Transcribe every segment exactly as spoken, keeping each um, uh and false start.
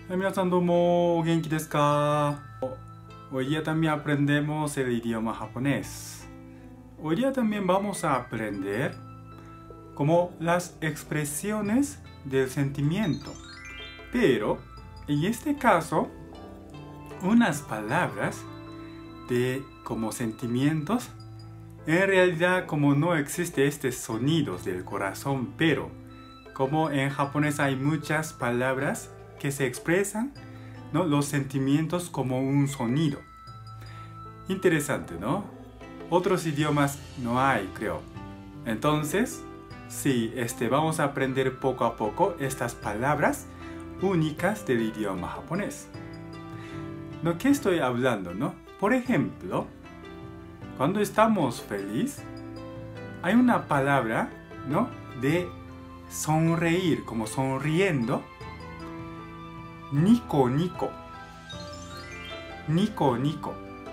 Minasan domo, ¿genki desu ka? Hoy día también aprendemos el idioma japonés. Hoy día también vamos a aprender como las expresiones del sentimiento. Pero en este caso, unas palabras de como sentimientos, en realidad como no existe este sonido del corazón, pero como en japonés hay muchas palabras que se expresan, ¿no?, los sentimientos como un sonido. Interesante, ¿no? Otros idiomas no hay, creo. Entonces, sí, este, vamos a aprender poco a poco estas palabras únicas del idioma japonés. ¿No? ¿Qué estoy hablando, no? Por ejemplo, cuando estamos felices, hay una palabra, ¿no?, de sonreír, como sonriendo. Nico, nico. Nico, nico.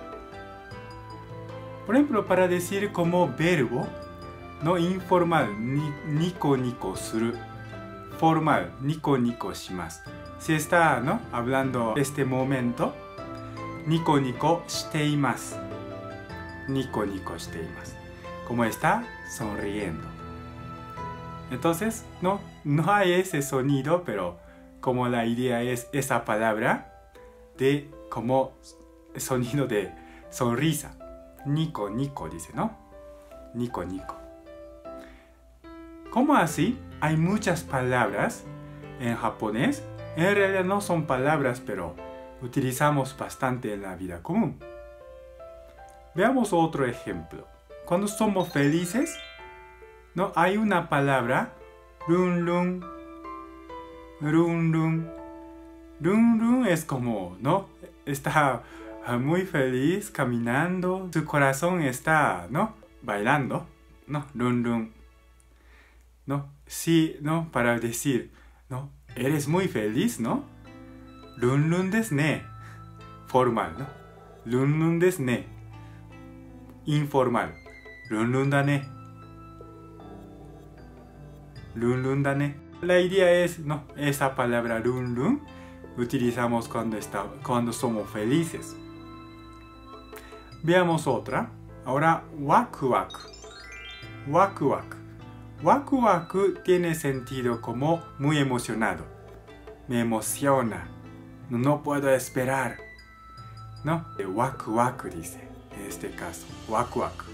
Por ejemplo, para decir como verbo, no informal, ni, nico, nico suru. Formal, nico, nico shimasu. Si está, ¿no?, hablando este momento, nico, nico shite imasu. Nico, nico shite imasu. Como está sonriendo. Entonces, no, no hay ese sonido, pero como la idea es esa palabra de como sonido de sonrisa. Nico, nico dice, ¿no? Nico, nico. ¿Cómo así? Hay muchas palabras en japonés. En realidad no son palabras, pero utilizamos bastante en la vida común. Veamos otro ejemplo. Cuando somos felices, ¿no?, hay una palabra, run run. Run run. Run run es como, ¿no?, está muy feliz caminando. Su corazón está, ¿no?, bailando. ¿No? Run run. ¿No? Sí, ¿no?, para decir, ¿no?, eres muy feliz, ¿no? Run run desu ne. Formal, ¿no? Run run desu ne. Informal. Run run da ne. Run run da ne. La idea es, no, esa palabra run run utilizamos cuando, está, cuando somos felices. Veamos otra. Ahora, waku waku. Waku waku. Waku waku tiene sentido como muy emocionado. Me emociona. No, no puedo esperar. ¿No? Waku waku dice, en este caso. Waku waku.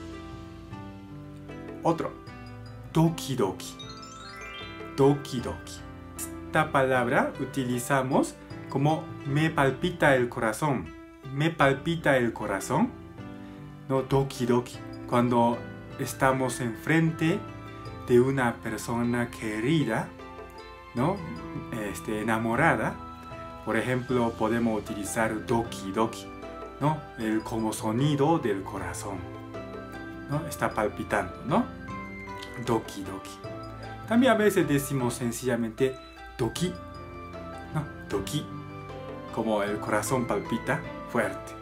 Otro. Doki doki. Doki doki. Esta palabra utilizamos como me palpita el corazón. Me palpita el corazón. No, doki doki. Cuando estamos enfrente de una persona querida, ¿no?, este, enamorada. Por ejemplo, podemos utilizar doki doki, ¿no?, el como sonido del corazón, ¿no? Está palpitando, ¿no? Doki doki. También a veces decimos sencillamente doki, ¿no? Doki, como el corazón palpita fuerte.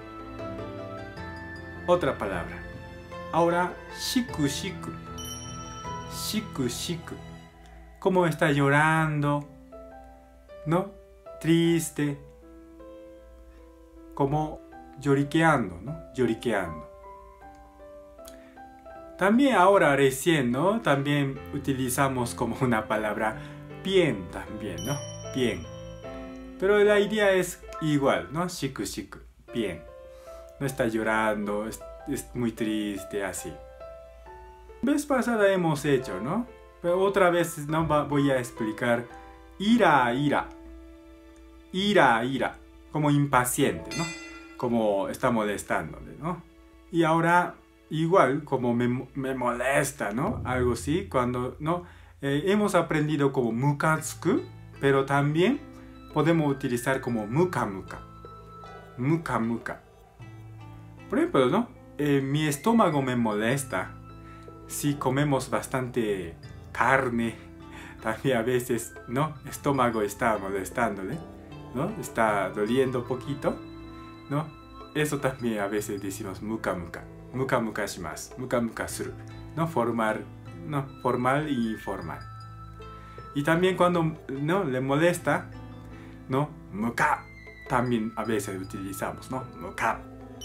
Otra palabra. Ahora, shiku shiku. Shiku shiku. Como está llorando, ¿no? Triste. Como lloriqueando, ¿no? Lloriqueando. También ahora recién, ¿no?, también utilizamos como una palabra bien también, ¿no? Bien. Pero la idea es igual, ¿no? Shiku shiku. Bien. No está llorando, es, es muy triste, así. Vez pasada hemos hecho, ¿no? Pero otra vez no voy a explicar. Ira, ira. Ira, ira. Como impaciente, ¿no? Como está molestándole, ¿no? Y ahora igual como me, me molesta, ¿no? Algo así, cuando, ¿no? Eh, hemos aprendido como mukatsuku, pero también podemos utilizar como muka muka. Muka muka. Por ejemplo, ¿no? Eh, mi estómago me molesta. Si comemos bastante carne, también a veces, ¿no?, estómago está molestándole, ¿no? Está doliendo un poquito, ¿no? Eso también a veces decimos muka muka. Muka muka shimasu. Muka muka suru. ¿No? Formal, ¿no? Formal e informal. Y también cuando, ¿no?, le molesta, ¿no?, muka. También a veces utilizamos, ¿no? Muka.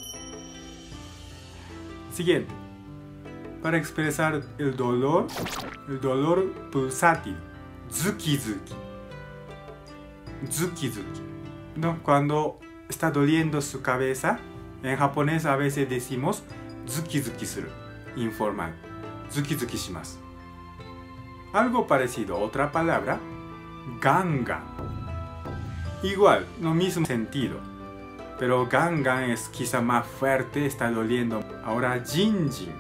Siguiente. Para expresar el dolor, el dolor pulsátil. Zuki zuki. Zuki zuki. ¿No? Cuando está doliendo su cabeza, en japonés a veces decimos zuki zuki suru. Informal. Zuki zuki shimasu. Algo parecido, otra palabra, gangan. Igual, no mismo sentido. Pero gangan es quizá más fuerte, está doliendo. Ahora jinjin.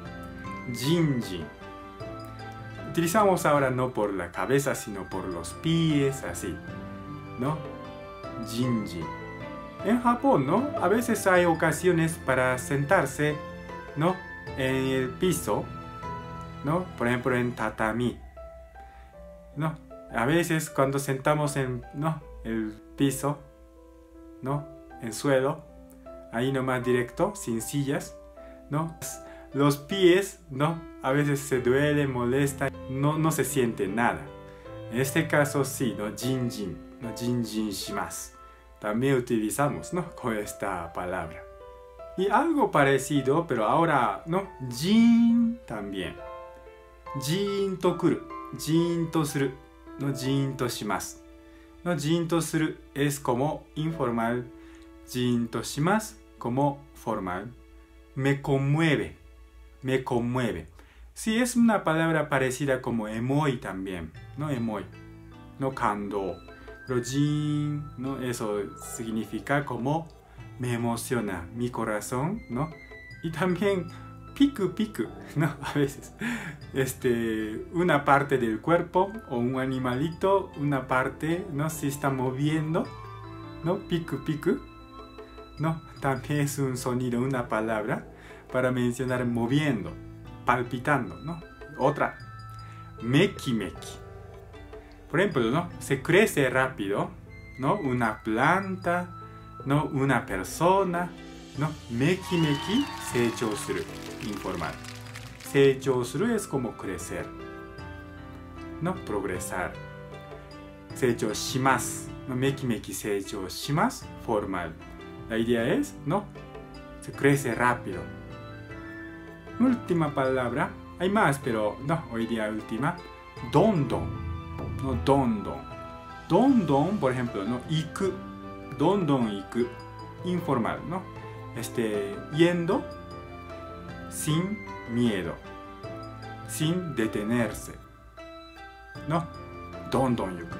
Jinjin. Utilizamos ahora no por la cabeza, sino por los pies, así. ¿No? Jinjin. En Japón, ¿no? A veces hay ocasiones para sentarse, ¿no? En el piso, ¿no? Por ejemplo, en tatami. ¿No? A veces cuando sentamos en, ¿no? El piso, ¿no? En suelo, ahí nomás directo, sin sillas, ¿no? Los pies, ¿no? A veces se duele, molesta, no, no se siente nada. En este caso sí, ¿no? Jinjin, ¿no? Jinjin shimasu. También utilizamos, ¿no? Con esta palabra. Y algo parecido, pero ahora, ¿no? Jin también. Jin to kuru. Jin to suru. No, jin to shimasu. No, jin to suru es como informal. Jin to shimasu como formal. Me conmueve. Me conmueve. Sí, es una palabra parecida como emoi también. No, emoi. No, kando. Pero jin, ¿no? Eso significa como me emociona mi corazón, ¿no? Y también piku piku, ¿no? A veces, este, una parte del cuerpo o un animalito, una parte, ¿no? Se está moviendo, ¿no? Piku piku, ¿no? También es un sonido, una palabra para mencionar moviendo, palpitando, ¿no? Otra, meki meki. Por ejemplo, ¿no? Se crece rápido, ¿no? Una planta, ¿no? Una persona, ¿no? Meki meki, seichou suru, informal. Seichou suru es como crecer, ¿no? Progresar. Seichou shimasu, ¿no? Meki meki seichou shimasu, formal. La idea es, ¿no? Se crece rápido. Última palabra, hay más, pero no, hoy día última. Dondon. No, dondon. Dondon, por ejemplo, no, iku. Dondon iku. Informal, ¿no? Este, yendo sin miedo. Sin detenerse. ¿No? Dondon yuku.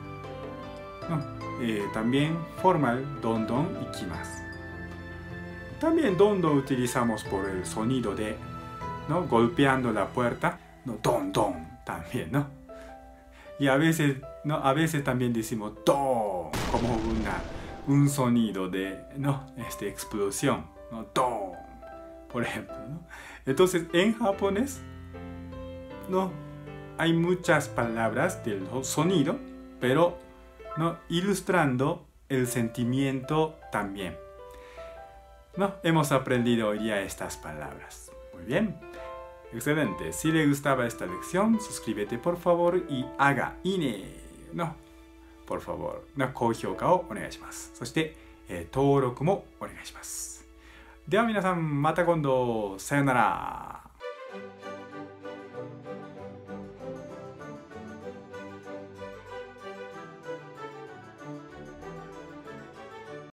¿No? Eh, también formal, dondon ikimasu. También dondon utilizamos por el sonido de, ¿no? Golpeando la puerta. No, dondon también, ¿no? Y a veces, ¿no? A veces también decimos do, como una, un sonido de, ¿no? Este, explosión, ¿no? Do, por ejemplo, ¿no? Entonces, en japonés, ¿no? Hay muchas palabras del sonido, pero, ¿no? Ilustrando el sentimiento también, ¿no? Hemos aprendido hoy día estas palabras. Muy bien. Excelente. Si le gustaba esta lección, suscríbete por favor y haga ine, ¿no? Por favor, ¿no? 高評価をお願いします。そして、えー、登録もお願いします。では皆さん、また今度。さよなら。